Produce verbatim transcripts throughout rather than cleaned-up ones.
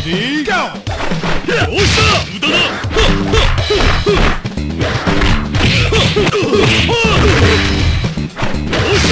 Ready, go! どうした！無駄だ！どうした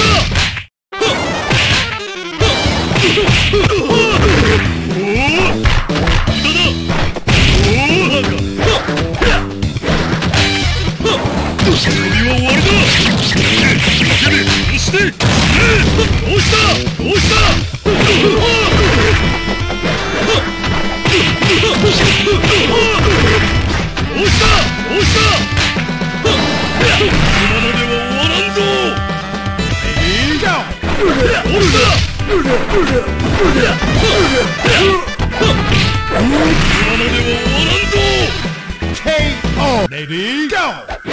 ！Ready, go!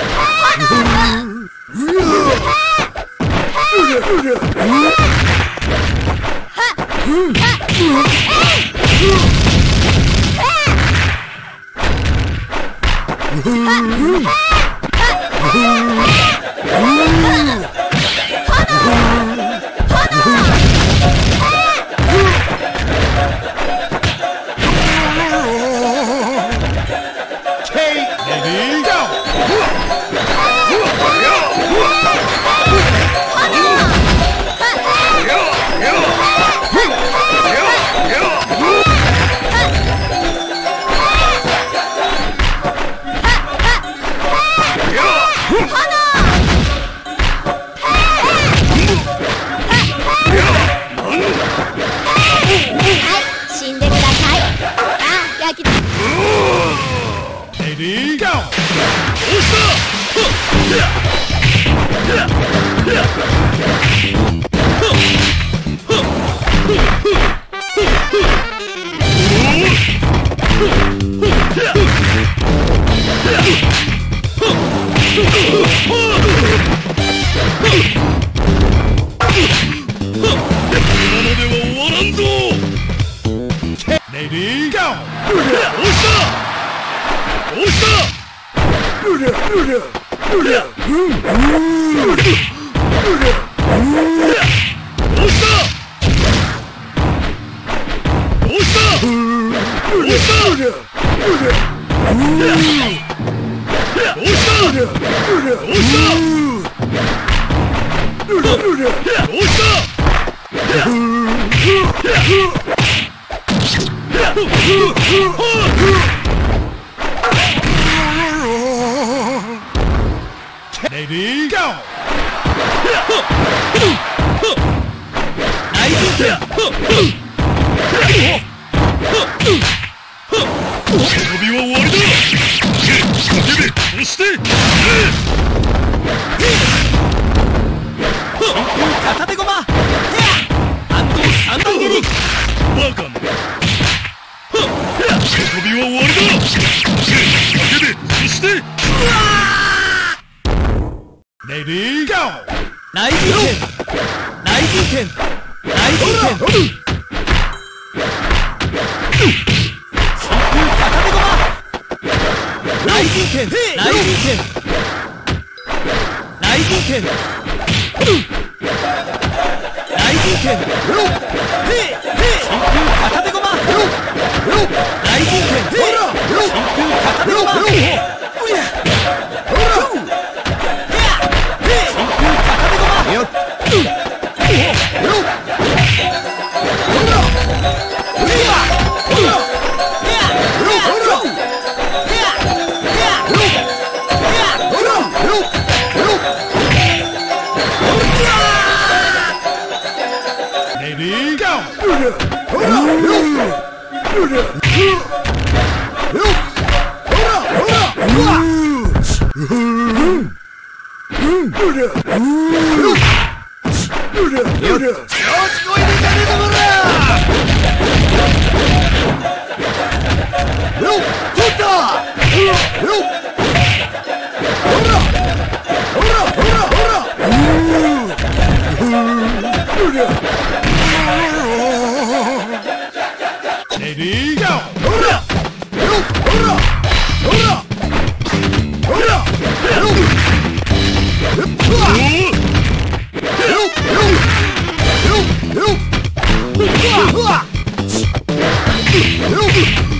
Ready, go! Ready, go! どうした！どうした！どうした！どうした！Ready, go! ナイステン！遊びは終わりだ！叫べ！そして！片手ごま！反動三段蹴り！バカめ！遊びは終わりだ！叫べ！そして！Ready, go! ナイステン！ナイステン！ナイステン！真空片手ごま！ナイステン！ナイステン！ナイステン！ナイステン！真空片手ごま！ナイステン！真空片手ごま！Ready, go! よ負